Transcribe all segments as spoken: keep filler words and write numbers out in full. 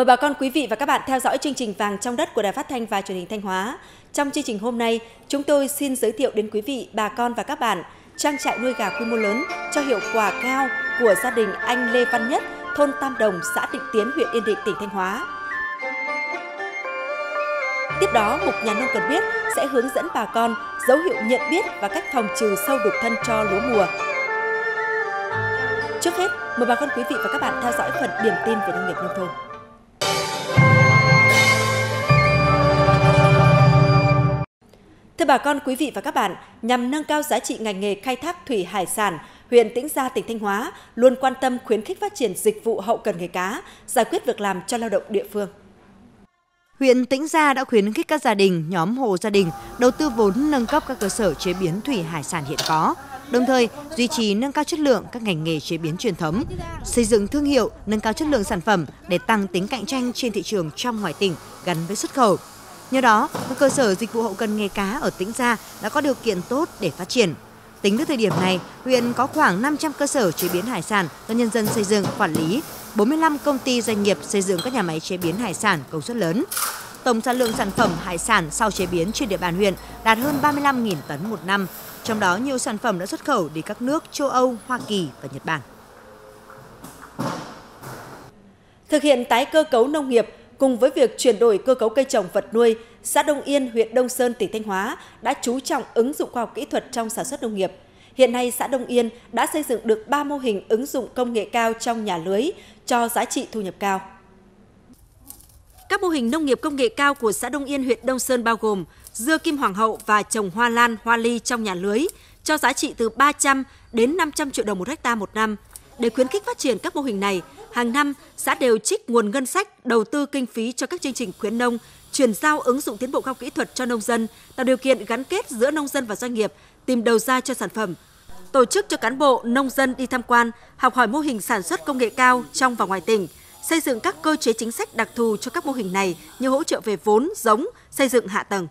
Mời bà con quý vị và các bạn theo dõi chương trình Vàng trong đất của Đài Phát thanh và Truyền hình Thanh Hóa. Trong chương trình hôm nay, chúng tôi xin giới thiệu đến quý vị, bà con và các bạn trang trại nuôi gà quy mô lớn cho hiệu quả cao của gia đình anh Lê Văn Nhất, thôn Tam Đồng, xã Định Tiến, huyện Yên Định, tỉnh Thanh Hóa. Tiếp đó, mục Nhà nông cần biết sẽ hướng dẫn bà con dấu hiệu nhận biết và cách phòng trừ sâu đục thân cho lúa mùa. Trước hết, mời bà con quý vị và các bạn theo dõi phần điểm tin về nông nghiệp nông thôn. Thưa bà con quý vị và các bạn, nhằm nâng cao giá trị ngành nghề khai thác thủy hải sản, huyện Tĩnh Gia, tỉnh Thanh Hóa luôn quan tâm khuyến khích phát triển dịch vụ hậu cần nghề cá, giải quyết việc làm cho lao động địa phương. Huyện Tĩnh Gia đã khuyến khích các gia đình, nhóm hộ gia đình đầu tư vốn nâng cấp các cơ sở chế biến thủy hải sản hiện có, đồng thời duy trì nâng cao chất lượng các ngành nghề chế biến truyền thống, xây dựng thương hiệu, nâng cao chất lượng sản phẩm để tăng tính cạnh tranh trên thị trường trong ngoài tỉnh gắn với xuất khẩu. Nhờ đó, các cơ sở dịch vụ hậu cần nghề cá ở Tĩnh Gia đã có điều kiện tốt để phát triển. Tính đến thời điểm này, huyện có khoảng năm trăm cơ sở chế biến hải sản do nhân dân xây dựng, quản lý, bốn mươi lăm công ty doanh nghiệp xây dựng các nhà máy chế biến hải sản công suất lớn. Tổng sản lượng sản phẩm hải sản sau chế biến trên địa bàn huyện đạt hơn ba mươi lăm nghìn tấn một năm, trong đó nhiều sản phẩm đã xuất khẩu đi các nước châu Âu, Hoa Kỳ và Nhật Bản. Thực hiện tái cơ cấu nông nghiệp cùng với việc chuyển đổi cơ cấu cây trồng vật nuôi, xã Đông Yên, huyện Đông Sơn, tỉnh Thanh Hóa đã chú trọng ứng dụng khoa học kỹ thuật trong sản xuất nông nghiệp. Hiện nay, xã Đông Yên đã xây dựng được ba mô hình ứng dụng công nghệ cao trong nhà lưới cho giá trị thu nhập cao. Các mô hình nông nghiệp công nghệ cao của xã Đông Yên, huyện Đông Sơn bao gồm dưa kim hoàng hậu và trồng hoa lan, hoa ly trong nhà lưới cho giá trị từ ba trăm đến năm trăm triệu đồng một hectare một năm. Để khuyến khích phát triển các mô hình này, hàng năm xã đều trích nguồn ngân sách đầu tư kinh phí cho các chương trình khuyến nông, chuyển giao ứng dụng tiến bộ khoa học kỹ thuật cho nông dân, tạo điều kiện gắn kết giữa nông dân và doanh nghiệp, tìm đầu ra cho sản phẩm. Tổ chức cho cán bộ, nông dân đi tham quan, học hỏi mô hình sản xuất công nghệ cao trong và ngoài tỉnh, xây dựng các cơ chế chính sách đặc thù cho các mô hình này như hỗ trợ về vốn, giống, xây dựng hạ tầng.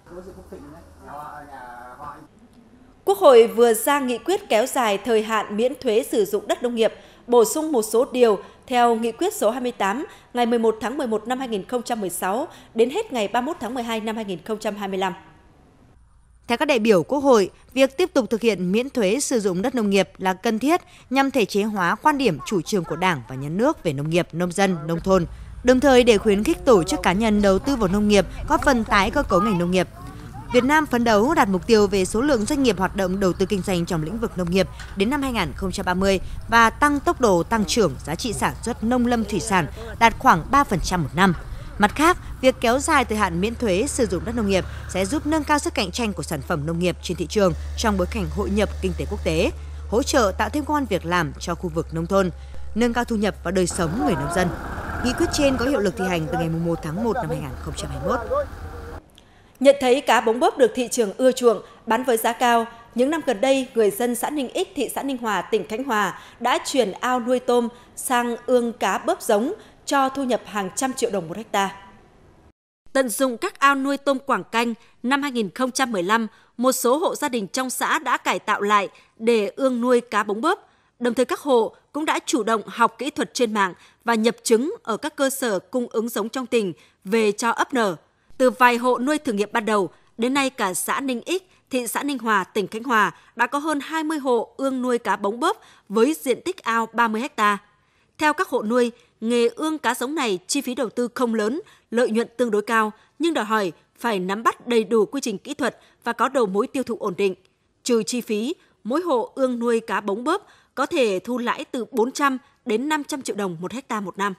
Quốc hội vừa ra nghị quyết kéo dài thời hạn miễn thuế sử dụng đất nông nghiệp, bổ sung một số điều theo nghị quyết số hai mươi tám ngày mười một tháng mười một năm hai nghìn không trăm mười sáu đến hết ngày ba mươi mốt tháng mười hai năm hai nghìn không trăm hai mươi lăm. Theo các đại biểu Quốc hội, việc tiếp tục thực hiện miễn thuế sử dụng đất nông nghiệp là cần thiết nhằm thể chế hóa quan điểm chủ trương của Đảng và Nhà nước về nông nghiệp, nông dân, nông thôn, đồng thời để khuyến khích tổ chức cá nhân đầu tư vào nông nghiệp, góp phần tái cơ cấu ngành nông nghiệp. Việt Nam phấn đấu đạt mục tiêu về số lượng doanh nghiệp hoạt động đầu tư kinh doanh trong lĩnh vực nông nghiệp đến năm hai nghìn không trăm ba mươi và tăng tốc độ tăng trưởng giá trị sản xuất nông lâm thủy sản đạt khoảng ba phần trăm một năm. Mặt khác, việc kéo dài thời hạn miễn thuế sử dụng đất nông nghiệp sẽ giúp nâng cao sức cạnh tranh của sản phẩm nông nghiệp trên thị trường trong bối cảnh hội nhập kinh tế quốc tế, hỗ trợ tạo thêm công ăn việc làm cho khu vực nông thôn, nâng cao thu nhập và đời sống người nông dân. Nghị quyết trên có hiệu lực thi hành từ ngày mùng một tháng một năm hai nghìn không trăm hai mươi mốt. Nhận thấy cá bống bớp được thị trường ưa chuộng, bán với giá cao, những năm gần đây, người dân xã Ninh Ích, thị xã Ninh Hòa, tỉnh Khánh Hòa đã chuyển ao nuôi tôm sang ương cá bớp giống cho thu nhập hàng trăm triệu đồng một hectare. Tận dụng các ao nuôi tôm Quảng Canh, năm hai nghìn không trăm mười lăm, một số hộ gia đình trong xã đã cải tạo lại để ương nuôi cá bống bớp. Đồng thời các hộ cũng đã chủ động học kỹ thuật trên mạng và nhập trứng ở các cơ sở cung ứng giống trong tỉnh về cho ấp nở. Từ vài hộ nuôi thử nghiệm ban đầu, đến nay cả xã Ninh Ích, thị xã Ninh Hòa, tỉnh Khánh Hòa đã có hơn hai mươi hộ ương nuôi cá bống bớp với diện tích ao ba mươi hectare. Theo các hộ nuôi, nghề ương cá giống này chi phí đầu tư không lớn, lợi nhuận tương đối cao, nhưng đòi hỏi phải nắm bắt đầy đủ quy trình kỹ thuật và có đầu mối tiêu thụ ổn định. Trừ chi phí, mỗi hộ ương nuôi cá bống bớp có thể thu lãi từ bốn trăm đến năm trăm triệu đồng một hectare một năm.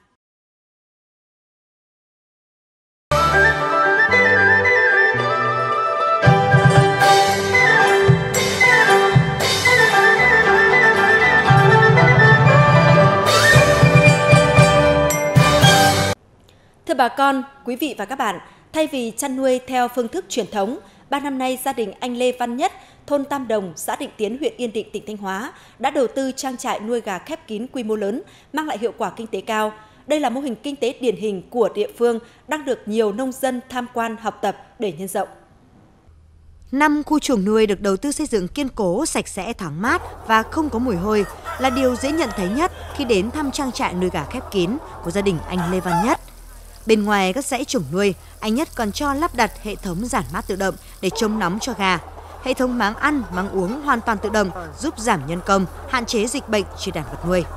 Thưa bà con, quý vị và các bạn, thay vì chăn nuôi theo phương thức truyền thống, ba năm nay gia đình anh Lê Văn Nhất, thôn Tam Đồng, xã Định Tiến, huyện Yên Định, tỉnh Thanh Hóa đã đầu tư trang trại nuôi gà khép kín quy mô lớn, mang lại hiệu quả kinh tế cao. Đây là mô hình kinh tế điển hình của địa phương đang được nhiều nông dân tham quan học tập để nhân rộng. Năm khu chuồng nuôi được đầu tư xây dựng kiên cố, sạch sẽ, thoáng mát và không có mùi hôi là điều dễ nhận thấy nhất khi đến thăm trang trại nuôi gà khép kín của gia đình anh Lê Văn Nhất. Bên ngoài các dãy chuồng nuôi, anh Nhất còn cho lắp đặt hệ thống giản mát tự động để chống nóng cho gà. Hệ thống máng ăn, máng uống hoàn toàn tự động giúp giảm nhân công, hạn chế dịch bệnh trên đàn vật nuôi.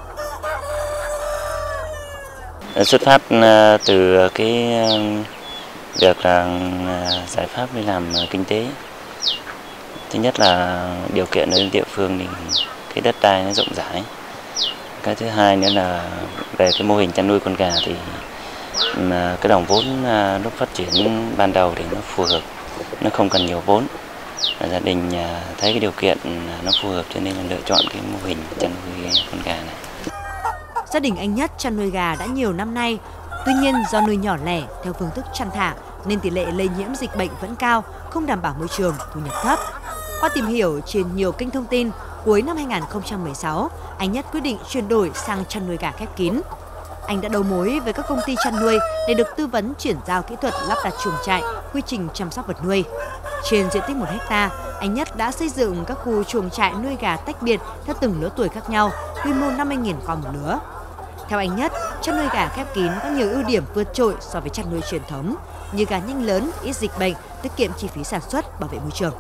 Xuất phát từ cái việc là giải pháp đi làm kinh tế. Thứ nhất là điều kiện ở địa phương thì cái đất đai nó rộng rãi. Cái thứ hai nữa là về cái mô hình chăn nuôi con gà thì cái đồng vốn lúc phát triển ban đầu thì nó phù hợp, nó không cần nhiều vốn. Gia đình thấy cái điều kiện nó phù hợp cho nên là lựa chọn cái mô hình chăn nuôi con gà này. Gia đình anh Nhất chăn nuôi gà đã nhiều năm nay. Tuy nhiên do nuôi nhỏ lẻ theo phương thức chăn thả nên tỷ lệ lây nhiễm dịch bệnh vẫn cao, không đảm bảo môi trường, thu nhập thấp. Qua tìm hiểu trên nhiều kênh thông tin, cuối năm hai nghìn không trăm mười sáu, anh Nhất quyết định chuyển đổi sang chăn nuôi gà khép kín. Anh đã đấu mối với các công ty chăn nuôi để được tư vấn chuyển giao kỹ thuật lắp đặt chuồng trại, quy trình chăm sóc vật nuôi. Trên diện tích một hecta, anh Nhất đã xây dựng các khu chuồng trại nuôi gà tách biệt theo từng lứa tuổi khác nhau, quy mô năm mươi nghìn con một lứa. Theo anh Nhất, chăn nuôi gà khép kín có nhiều ưu điểm vượt trội so với chăn nuôi truyền thống, như gà nhanh lớn, ít dịch bệnh, tiết kiệm chi phí sản xuất, bảo vệ môi trường.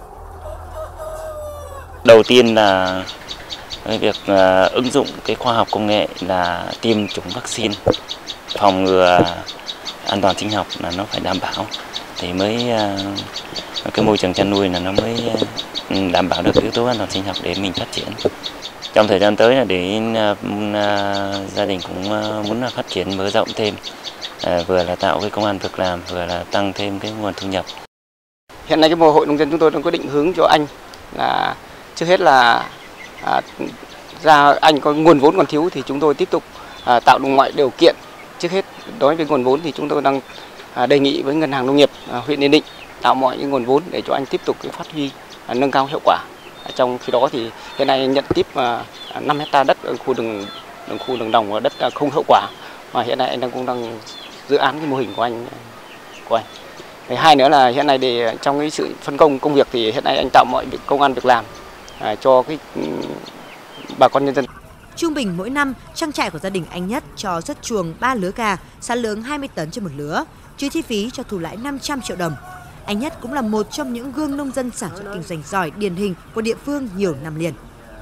Đầu tiên là việc uh, ứng dụng cái khoa học công nghệ là tiêm chủng vaccine, phòng ngừa an toàn sinh học là nó phải đảm bảo thì mới uh, cái môi trường chăn nuôi là nó mới uh, đảm bảo được yếu tố an toàn sinh học để mình phát triển. Trong thời gian tới là để uh, uh, gia đình cũng uh, muốn phát triển mở rộng thêm, uh, vừa là tạo cái công ăn việc làm, vừa là tăng thêm cái nguồn thu nhập. Hiện nay cái mô hội nông dân chúng tôi đang có định hướng cho anh là trước hết là à, ra anh có nguồn vốn còn thiếu thì chúng tôi tiếp tục à, tạo đủ mọi điều kiện. Trước hết đối với nguồn vốn thì chúng tôi đang à, đề nghị với ngân hàng nông nghiệp à, huyện Yên Định tạo mọi những nguồn vốn để cho anh tiếp tục cái phát huy à, nâng cao hiệu quả. À, trong khi đó thì hiện nay nhận tiếp à, năm hecta đất ở khu đường, đường khu đường đồng và đất à, không hiệu quả, mà hiện nay anh đang cũng đang dự án cái mô hình của anh của anh. Thứ hai nữa là hiện nay để trong cái sự phân công công việc thì hiện nay anh tạo mọi công ăn việc làm à, cho cái bà con nhân dân. Trung bình mỗi năm, trang trại của gia đình anh Nhất cho xuất chuồng ba lứa gà, sản lượng hai mươi tấn trên một lứa, trừ chi phí cho thu lãi năm trăm triệu đồng. Anh Nhất cũng là một trong những gương nông dân sản xuất kinh doanh giỏi điển hình của địa phương nhiều năm liền.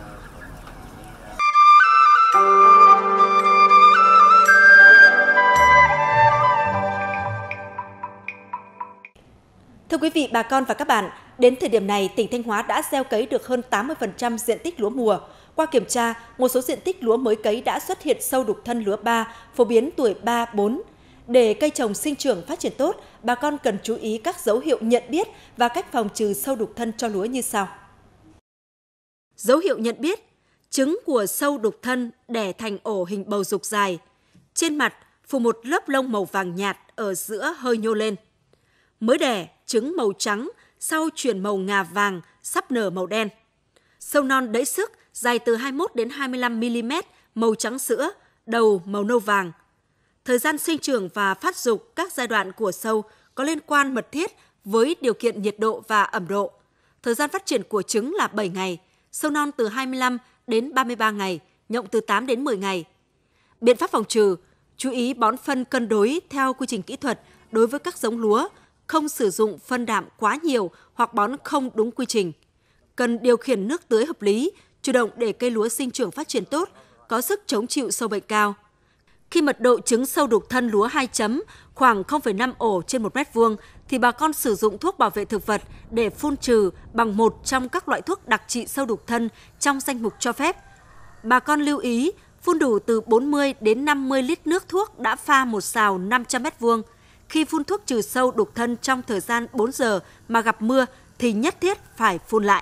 Thưa quý vị, bà con và các bạn, đến thời điểm này, tỉnh Thanh Hóa đã gieo cấy được hơn tám mươi phần trăm diện tích lúa mùa. Qua kiểm tra, một số diện tích lúa mới cấy đã xuất hiện sâu đục thân lúa ba, phổ biến tuổi ba, bốn. Để cây trồng sinh trưởng phát triển tốt, bà con cần chú ý các dấu hiệu nhận biết và cách phòng trừ sâu đục thân cho lúa như sau. Dấu hiệu nhận biết: trứng của sâu đục thân đẻ thành ổ hình bầu dục dài. Trên mặt phủ một lớp lông màu vàng nhạt, ở giữa hơi nhô lên. Mới đẻ, trứng màu trắng, sau chuyển màu ngà vàng, sắp nở màu đen. Sâu non đẫy sức, dài từ hai mươi mốt đến hai mươi lăm mi li mét, màu trắng sữa, đầu màu nâu vàng. Thời gian sinh trưởng và phát dục các giai đoạn của sâu có liên quan mật thiết với điều kiện nhiệt độ và ẩm độ. Thời gian phát triển của trứng là bảy ngày, sâu non từ hai mươi lăm đến ba mươi ba ngày, nhộng từ tám đến mười ngày. Biện pháp phòng trừ: chú ý bón phân cân đối theo quy trình kỹ thuật đối với các giống lúa, không sử dụng phân đạm quá nhiều hoặc bón không đúng quy trình. Cần điều khiển nước tưới hợp lý, chủ động để cây lúa sinh trưởng phát triển tốt, có sức chống chịu sâu bệnh cao. Khi mật độ trứng sâu đục thân lúa hai chấm khoảng không phẩy năm ổ trên một mét vuông thì bà con sử dụng thuốc bảo vệ thực vật để phun trừ bằng một trong các loại thuốc đặc trị sâu đục thân trong danh mục cho phép. Bà con lưu ý phun đủ từ bốn mươi đến năm mươi lít nước thuốc đã pha một sào năm trăm mét vuông. Khi phun thuốc trừ sâu đục thân trong thời gian bốn giờ mà gặp mưa thì nhất thiết phải phun lại.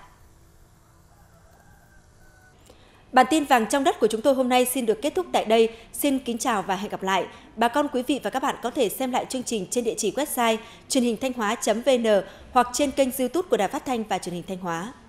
Bản tin vàng trong đất của chúng tôi hôm nay xin được kết thúc tại đây. Xin kính chào và hẹn gặp lại. Bà con, quý vị và các bạn có thể xem lại chương trình trên địa chỉ website truyền hình thanh hóa chấm vn hoặc trên kênh YouTube của Đài Phát thanh và Truyền hình Thanh Hóa.